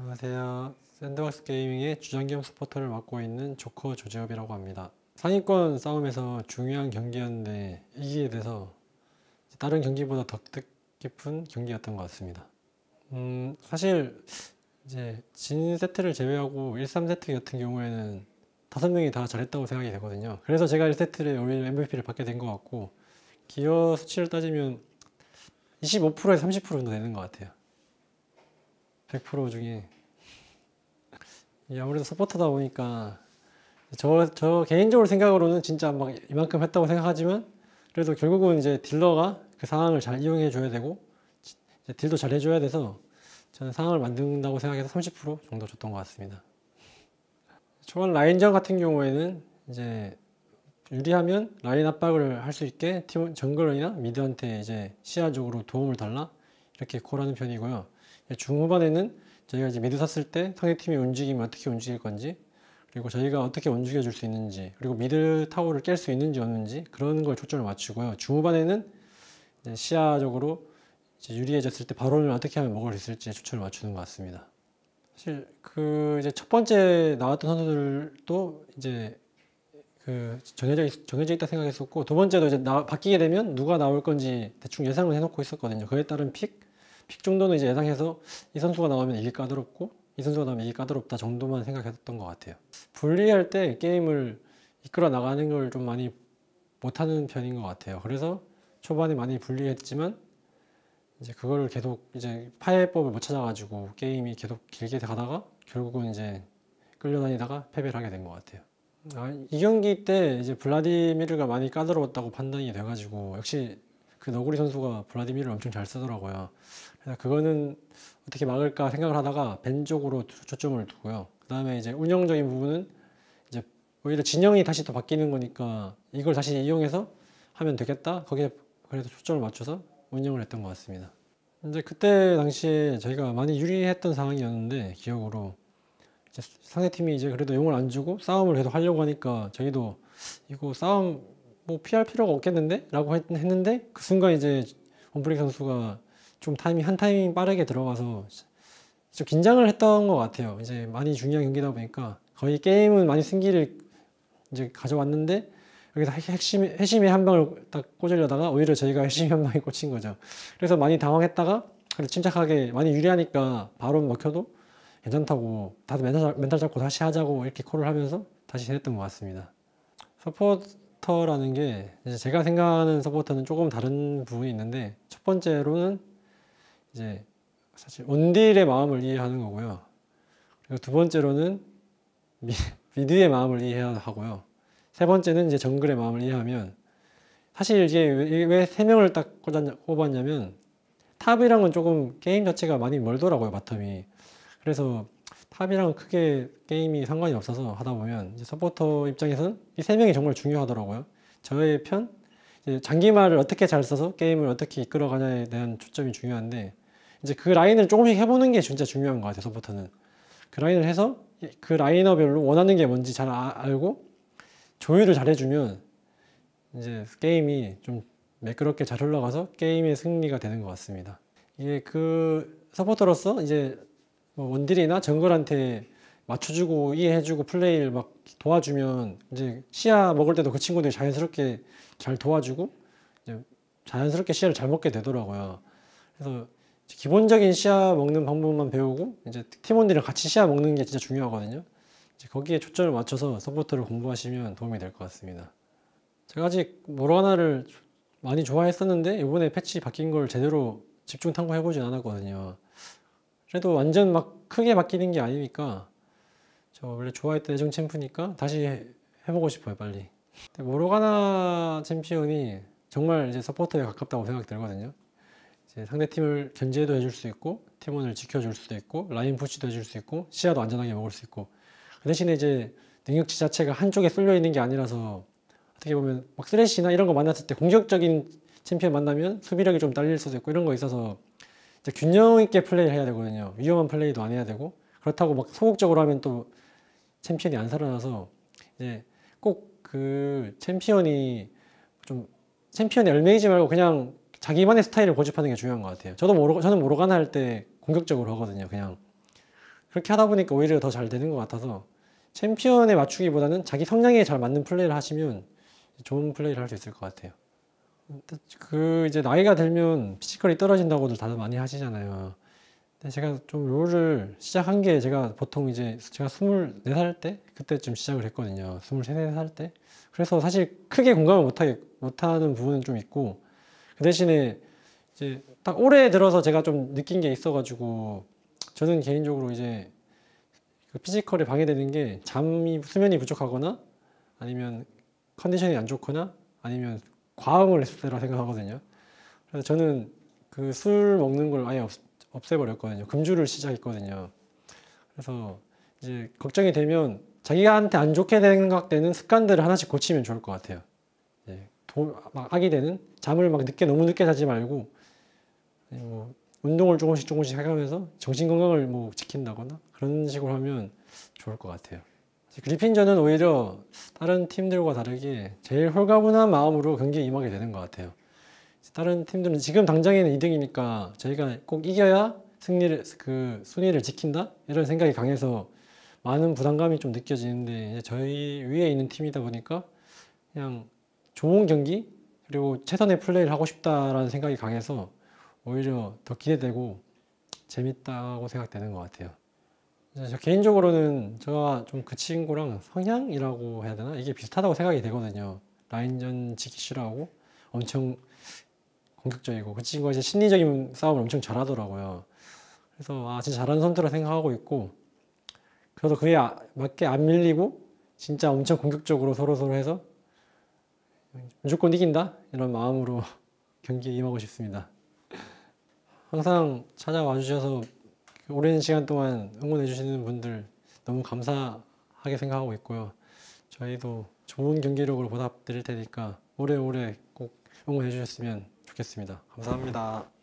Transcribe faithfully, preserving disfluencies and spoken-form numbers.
안녕하세요. 샌드박스 게이밍의 주장 겸 서포터를 맡고 있는 조커 조재엽이라고 합니다. 상위권 싸움에서 중요한 경기였는데 이기게 돼서 다른 경기보다 더 뜻깊은 경기였던 것 같습니다. 음, 사실 이제 진 세트를 제외하고 일, 삼 세트 같은 경우에는 다섯 명이 다 잘했다고 생각이 되거든요. 그래서 제가 일 세트를 오히려 엠브이피를 받게 된 것 같고, 기여 수치를 따지면 이십오 퍼센트에서 삼십 퍼센트 정도 되는 것 같아요. 백 퍼센트 중에. 아무래도 서포터다 보니까 저, 저 개인적으로 생각으로는 진짜 막 이만큼 했다고 생각하지만, 그래도 결국은 이제 딜러가 그 상황을 잘 이용해 줘야 되고 이제 딜도 잘 해줘야 돼서 저는 상황을 만든다고 생각해서 삼십 퍼센트 정도 줬던 것 같습니다. 초반 라인전 같은 경우에는 이제 유리하면 라인 압박을 할 수 있게 팀 정글러나 미드한테 이제 시야적으로 도움을 달라 이렇게 콜하는 편이고요. 중후반에는 저희가 이제 미드 샀을 때 상대팀이 움직이면 어떻게 움직일 건지, 그리고 저희가 어떻게 움직여 줄 수 있는지, 그리고 미드 타워를 깰 수 있는지 없는지 그런 걸 초점을 맞추고요. 중후반에는 이제 시야적으로 이제 유리해졌을 때 바론을 어떻게 하면 먹을 수 있을지 초점을 맞추는 것 같습니다. 사실 그 이제 첫 번째 나왔던 선수들도 이제 그 정해져, 있, 정해져 있다 생각했었고, 두 번째도 이제 나, 바뀌게 되면 누가 나올 건지 대충 예상을 해놓고 있었거든요. 그에 따른 픽, 픽 정도는 이제 예상해서 이 선수가 나오면 이게 까다롭고 이 선수가 나오면 이게 까다롭다 정도만 생각했던 것 같아요. 분리할 때 게임을 이끌어 나가는 걸 좀 많이 못하는 편인 것 같아요. 그래서 초반에 많이 분리했지만 이제 그거를 계속 이제 파해법을 못 찾아가지고 게임이 계속 길게 가다가 결국은 이제 끌려다니다가 패배를 하게 된 것 같아요. 아, 이 경기 때 이제 블라디미르가 많이 까다로웠다고 판단이 돼가지고, 역시 그 너구리 선수가 블라디미르를 엄청 잘 쓰더라고요. 그래서 그거는 어떻게 막을까 생각을 하다가 벤 쪽으로 초점을 두고요. 그 다음에 이제 운영적인 부분은 이제 오히려 진영이 다시 또 바뀌는 거니까 이걸 다시 이용해서 하면 되겠다. 거기에 그래서 초점을 맞춰서 운영을 했던 것 같습니다. 이제 그때 당시에 저희가 많이 유리했던 상황이었는데, 기억으로 이제 상대팀이 이제 그래도 용을 안 주고 싸움을 계속 하려고 하니까 저희도 이거 싸움 뭐 피할 필요가 없겠는데? 라고 했, 했는데 그 순간 이제 원브레이크 선수가 좀 타이밍, 한 타이밍 빠르게 들어가서 좀 긴장을 했던 것 같아요. 이제 많이 중요한 경기다 보니까 거의 게임은 많이 승기를 이제 가져왔는데, 여기서 핵심, 핵심의 한 방을 딱 꽂으려다가 오히려 저희가 핵심의 한 방에 꽂힌 거죠. 그래서 많이 당황했다가 그래도 침착하게, 많이 유리하니까 바로 먹혀도 괜찮다고 다들 멘탈, 멘탈 잡고 다시 하자고 이렇게 콜을 하면서 다시 했던 것 같습니다. 서포터라는 게 이제 제가 생각하는 서포터는 조금 다른 부분이 있는데, 첫 번째로는 이제 사실 원딜의 마음을 이해하는 거고요. 그리고 두 번째로는 미, 미드의 마음을 이해해야 하고요. 세 번째는 이제 정글의 마음을 이해하면, 사실 이제 왜 세 명을 딱 꼽았냐면 탑이랑은 조금 게임 자체가 많이 멀더라고요, 바텀이. 그래서 탑이랑 크게 게임이 상관이 없어서 하다 보면 이제 서포터 입장에서는 이 세 명이 정말 중요하더라고요. 저의 편, 이제 장기말을 어떻게 잘 써서 게임을 어떻게 이끌어가냐에 대한 초점이 중요한데, 이제 그 라인을 조금씩 해보는 게 진짜 중요한 것 같아요, 서포터는. 그 라인을 해서 그 라이너별로 원하는 게 뭔지 잘 아, 알고 조율을 잘 해주면 이제 게임이 좀 매끄럽게 잘 흘러가서 게임의 승리가 되는 것 같습니다. 이게 그 서포터로서 이제 뭐 원딜이나 정글한테 맞춰주고 이해해주고 플레이를 막 도와주면 이제 시야 먹을 때도 그 친구들이 자연스럽게 잘 도와주고 이제 자연스럽게 시야를 잘 먹게 되더라고요. 그래서 기본적인 시야 먹는 방법만 배우고 이제 팀원들이랑 같이 시야 먹는 게 진짜 중요하거든요. 이제 거기에 초점을 맞춰서 서포터를 공부하시면 도움이 될 것 같습니다. 제가 아직 모로가나를 많이 좋아했었는데 이번에 패치 바뀐 걸 제대로 집중 탐구해보진 않았거든요. 그래도 완전 막 크게 바뀌는 게 아니니까, 저 원래 좋아했던 애정 챔프니까 다시 해, 해보고 싶어요, 빨리. 모로가나 챔피언이 정말 이제 서포터에 가깝다고 생각이 들거든요. 이제 상대팀을 견제도 해줄 수 있고 팀원을 지켜줄 수도 있고 라인 푸시도 해줄 수 있고 시야도 안전하게 먹을 수 있고, 그 대신에 이제 능력치 자체가 한쪽에 쏠려 있는 게 아니라서 어떻게 보면 막 쓰레쉬나 이런 거 만났을 때 공격적인 챔피언 만나면 수비력이 좀 딸릴 수도 있고 이런 거 있어서 이제 균형 있게 플레이를 해야 되거든요. 위험한 플레이도 안 해야 되고, 그렇다고 막 소극적으로 하면 또 챔피언이 안 살아나서 이제 꼭 그 챔피언이 좀 챔피언에 얽매이지 말고 그냥 자기만의 스타일을 고집하는 게 중요한 것 같아요. 저도 모로, 저는 모로가나 할 때 공격적으로 하거든요. 그냥 그렇게 하다 보니까 오히려 더 잘 되는 것 같아서 챔피언에 맞추기보다는 자기 성향에 잘 맞는 플레이를 하시면 좋은 플레이를 할 수 있을 것 같아요. 그 이제 나이가 들면 피지컬이 떨어진다고들 다들 많이 하시잖아요. 근데 제가 좀 롤을 시작한 게 제가 보통 이제 제가 스물네 살 때 그때쯤 시작을 했거든요. 스물세 살 때. 그래서 사실 크게 공감을 못하게 못하는 부분은 좀 있고 그 대신에 이제 딱 올해 들어서 제가 좀 느낀 게 있어가지고 저는 개인적으로 이제 그 피지컬이 방해되는 게 잠이 수면이 부족하거나 아니면 컨디션이 안 좋거나 아니면 과음을 했을 때라 생각하거든요. 그래서 저는 그 술 먹는 걸 아예 없, 없애버렸거든요. 금주를 시작했거든요. 그래서 이제 걱정이 되면 자기한테 안 좋게 생각되는 습관들을 하나씩 고치면 좋을 것 같아요. 예, 도, 막 악이 되는 잠을 막 늦게 너무 늦게 자지 말고 뭐 운동을 조금씩 조금씩 해가면서 정신 건강을 뭐 지킨다거나 그런 식으로 하면 좋을 것 같아요. 그리핀전은 오히려 다른 팀들과 다르게 제일 홀가분한 마음으로 경기에 임하게 되는 것 같아요. 다른 팀들은 지금 당장에는 이 등이니까 저희가 꼭 이겨야 승리를 그 순위를 지킨다 이런 생각이 강해서 많은 부담감이 좀 느껴지는데 저희 위에 있는 팀이다 보니까 그냥 좋은 경기 그리고 최선의 플레이를 하고 싶다라는 생각이 강해서 오히려 더 기대되고 재밌다고 생각되는 것 같아요. 저 개인적으로는 제가 좀 그 친구랑 성향이라고 해야 되나? 이게 비슷하다고 생각이 되거든요. 라인전 지기 싫어하고 엄청 공격적이고 그 친구가 이제 심리적인 싸움을 엄청 잘하더라고요. 그래서 아 진짜 잘하는 선수라 생각하고 있고 그래도 그에 아, 맞게 안 밀리고 진짜 엄청 공격적으로 서로서로 해서 무조건 이긴다 이런 마음으로 경기에 임하고 싶습니다. 항상 찾아와 주셔서 오랜 시간 동안 응원해 주시는 분들 너무 감사하게 생각하고 있고요. 저희도 좋은 경기력으로 보답드릴 테니까 오래오래 꼭 응원해 주셨으면 좋겠습니다. 감사합니다.